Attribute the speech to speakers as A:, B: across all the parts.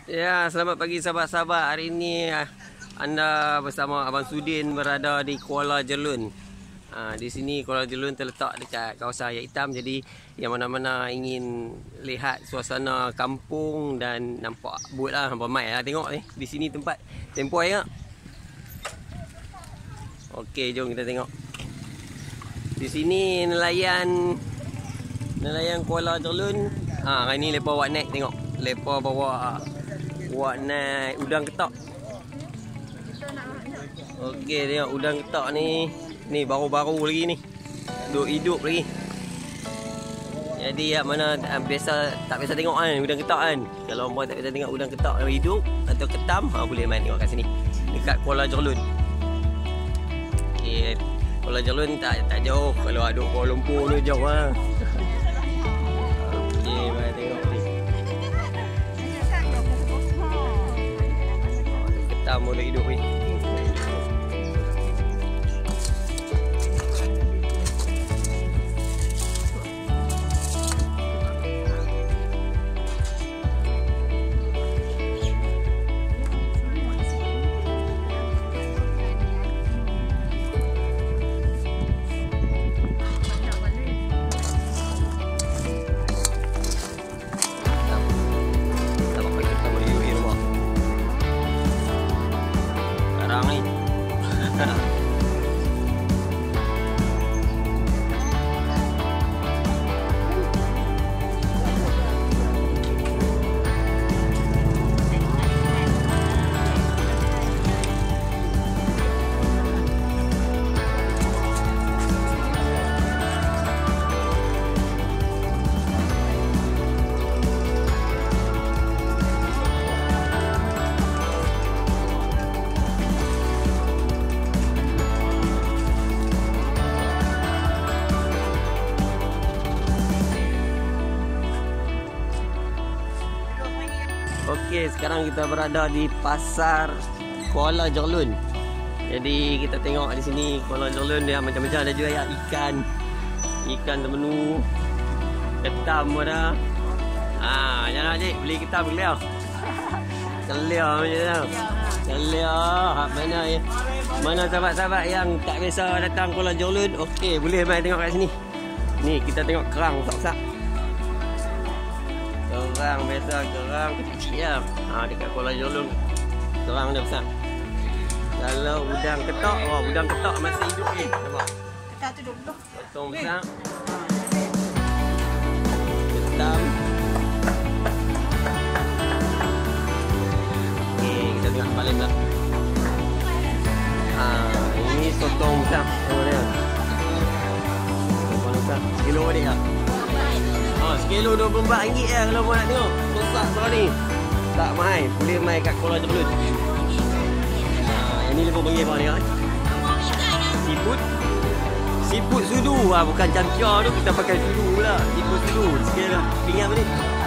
A: Ya, selamat pagi sahabat-sahabat. Hari ini anda bersama Abang Sudin berada di Kuala Jerlun. Di sini Kuala Jerlun terletak dekat kawasan Ayat Hitam. Jadi yang mana-mana ingin lihat suasana kampung dan nampak bot lah, nampak mai lah. Tengok ni, di sini tempat tempoi tak? Okey, jom kita tengok. Di sini nelayan Kuala Jerlun. Hari ni lepas buat naik, tengok. Lepas bawa buat naik udang ketak. Okey, tengok udang ketak ni. Ni baru-baru lagi ni. Hidup lagi. Jadi yang mana tak biasa tengok kan udang ketak kan. Kalau orang tak biasa tengok udang ketak yang hidup atau ketam, boleh main tengok kat sini. Dekat Kuala Jerlun. Okey, Kuala Jerlun tak jauh. Kalau ada Kuala Lumpur tu jauh lah. Okey, mari tengok ni. Ketam boleh hidup ni. Okey, sekarang kita berada di pasar Kuala Jerlun. Jadi kita tengok di sini Kuala Jerlun dia macam-macam, ada juga ikan termenu, ketam ada. Jangan cik beli ketam keliau. Keliau macam tu. Keliau mana sahabat-sahabat yang tak biasa datang Kuala Jerlun, okey boleh mai tengok kat sini. Ni kita tengok kerang besar-besar. Kerang biasa, kerang kecil lah. Dekat Kuala Jerlun kerang dia besar. Kalau udang ketak, udang ketak masih hidup ni. Nampak?
B: Ketak tu 20.
A: Potong besar. Ketam. Okey, kita tengok balik lah. Ini sotong besar. Tengok dia. Sotong besar. Kilo adik lah. Sekilo RM24 lah kalau mau nak tengok. Besar sekarang ni. Tak mahal. Boleh main kat Kuala Jerlun. Yang ni lepas panggil apa ni kan? Seafood sudu. Bukan camcia tu. Kita pakai sudu pula. Seafood sudu. Sikit lah. Ringan apa ni?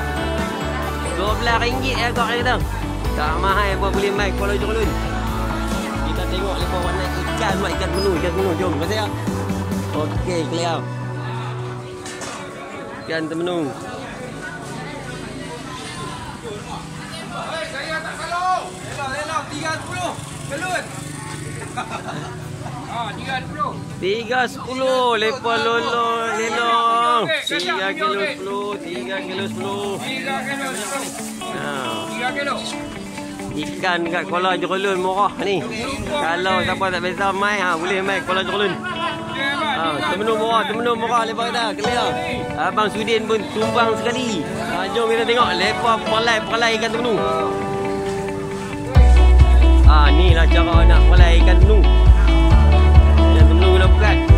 A: RM12 lah kot kata. Tak mahal pun boleh main Kuala Jerlun. Kita tengok lepas warna ikan. Ikan menu. Jom. Terima kasih. Okey, clear. Ikan termenu.
C: Saya tak kalau. Lela 310. Kelun.
A: 310 lepas lolong. 3 kilo 10.
C: 3 kilo.
A: Ikan kat Kuala Jerlun murah ni. Kalau siapa tak biasa mai, boleh mai Kuala Jerlun. Termenu murah lepas kita clear. Abang Sudin pun tumbang sekali. Jom kita tengok lepas perlai ikan termenu. Ni lah cara nak perlai ikan termenu. Ikan termenu kena pekat.